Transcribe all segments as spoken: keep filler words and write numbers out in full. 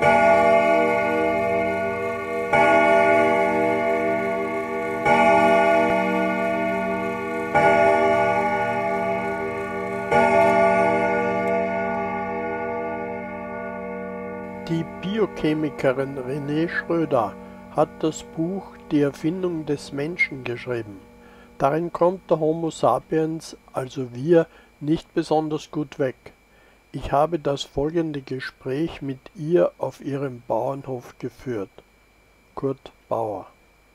Die Biochemikerin Renée Schröder hat das Buch Die Erfindung des Menschen geschrieben. Darin kommt der Homo sapiens, also wir, nicht besonders gut weg. Ich habe das folgende Gespräch mit ihr auf ihrem Bauernhof geführt. Kurt Bauer.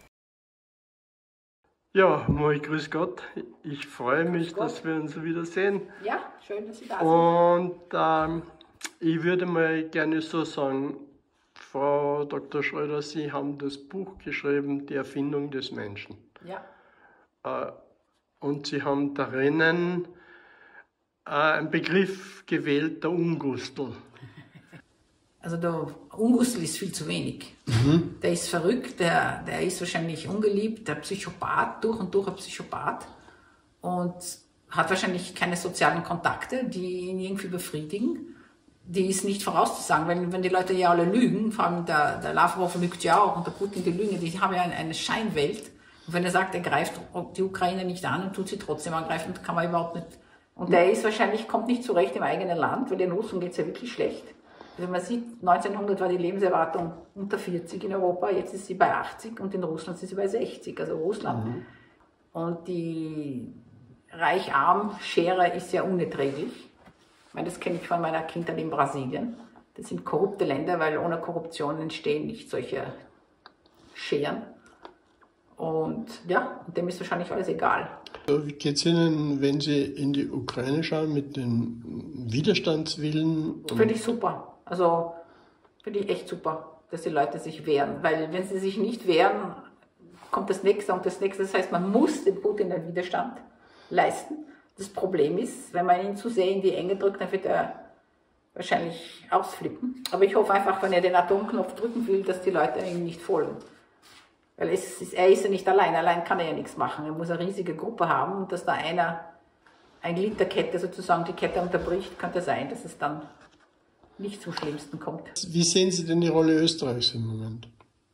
Ja, moi, grüß Gott. Ich freue mich, dass wir uns wiedersehen. Ja, schön, dass Sie da sind. Und ähm, ich würde mal gerne so sagen, Frau Doktor Schröder, Sie haben das Buch geschrieben, Die Erfindung des Menschen. Ja. Äh, und Sie haben darin äh, einen Begriff gewählt, der Ungustel. Also der Ungustel ist viel zu wenig. Mhm. Der ist verrückt, der, der ist wahrscheinlich ungeliebt, der Psychopath, durch und durch ein Psychopath. Und hat wahrscheinlich keine sozialen Kontakte, die ihn irgendwie befriedigen. Die ist nicht vorauszusagen, wenn, wenn die Leute ja alle lügen, vor allem der, der Lavrov lügt ja auch und der Putin die Lügen, die haben ja eine, eine Scheinwelt. Und wenn er sagt, er greift die Ukraine nicht an und tut sie trotzdem angreifen, kann man überhaupt nicht. Und der ist wahrscheinlich, kommt nicht zurecht im eigenen Land, weil den Russen geht es ja wirklich schlecht. Also man sieht, neunzehnhundert war die Lebenserwartung unter vierzig in Europa, jetzt ist sie bei achtzig und in Russland ist sie bei sechzig, also Russland. Mhm. Und die Reich-Arm-Schere ist ja unerträglich. Ich meine, das kenne ich von meiner Kindheit in Brasilien. Das sind korrupte Länder, weil ohne Korruption entstehen nicht solche Scheren. Und ja, dem ist wahrscheinlich alles egal. Wie geht es Ihnen, wenn Sie in die Ukraine schauen, mit den Widerstandswillen? Finde ich super. Also finde ich echt super, dass die Leute sich wehren. Weil wenn sie sich nicht wehren, kommt das Nächste und das Nächste. Das heißt, man muss dem Putin den Widerstand leisten. Das Problem ist, wenn man ihn zu sehr in die Enge drückt, dann wird er wahrscheinlich ausflippen. Aber ich hoffe einfach, wenn er den Atomknopf drücken will, dass die Leute ihm nicht folgen. Weil es ist, er ist ja nicht allein, allein kann er ja nichts machen. Er muss eine riesige Gruppe haben und dass da einer, ein Glied der Kette sozusagen die Kette unterbricht, könnte sein, dass es dann nicht zum Schlimmsten kommt. Wie sehen Sie denn die Rolle Österreichs im Moment?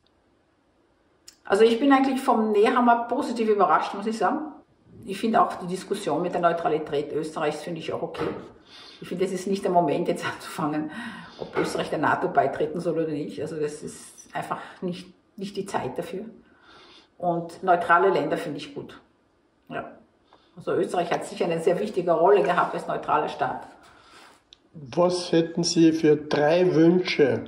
Also ich bin eigentlich vom Nehammer positiv überrascht, muss ich sagen. Ich finde auch die Diskussion mit der Neutralität Österreichs finde ich auch okay. Ich finde, es ist nicht der Moment, jetzt anzufangen, ob Österreich der NATO beitreten soll oder nicht. Also das ist einfach nicht, nicht die Zeit dafür. Und neutrale Länder finde ich gut. Ja. Also Österreich hat sicher eine sehr wichtige Rolle gehabt als neutraler Staat. Was hätten Sie für drei Wünsche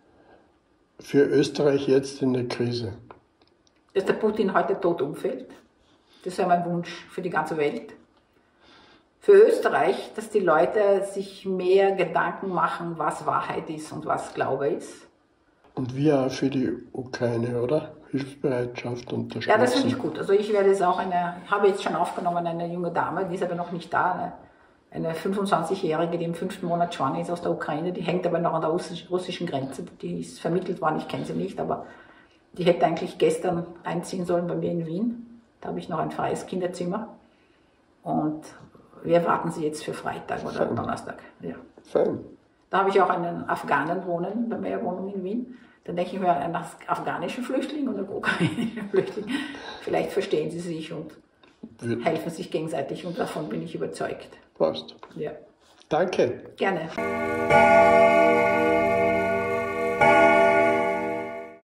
für Österreich jetzt in der Krise? Dass der Putin heute tot umfällt. Das wäre mein Wunsch für die ganze Welt. Für Österreich, dass die Leute sich mehr Gedanken machen, was Wahrheit ist und was Glaube ist. Und wir auch für die Ukraine, oder? Hilfsbereitschaft, Unterstützung. Ja, das finde ich gut. Also ich werde es auch eine, habe jetzt schon aufgenommen, eine junge Dame, die ist aber noch nicht da, eine, eine fünfundzwanzigjährige, die im fünften Monat schwanger ist aus der Ukraine, die hängt aber noch an der russischen Grenze, die ist vermittelt worden, ich kenne sie nicht, aber die hätte eigentlich gestern einziehen sollen bei mir in Wien. Da habe ich noch ein freies Kinderzimmer und wir warten sie jetzt für Freitag oder Fein. Donnerstag. Ja. Fein. Da habe ich auch einen Afghanen wohnen, bei meiner Wohnung in Wien. Dann denke ich mir, einen afghanischen Flüchtling und einen ukrainischen Flüchtling. Vielleicht verstehen sie sich und Wird. helfen sich gegenseitig und davon bin ich überzeugt. Passt. Ja. Danke. Gerne.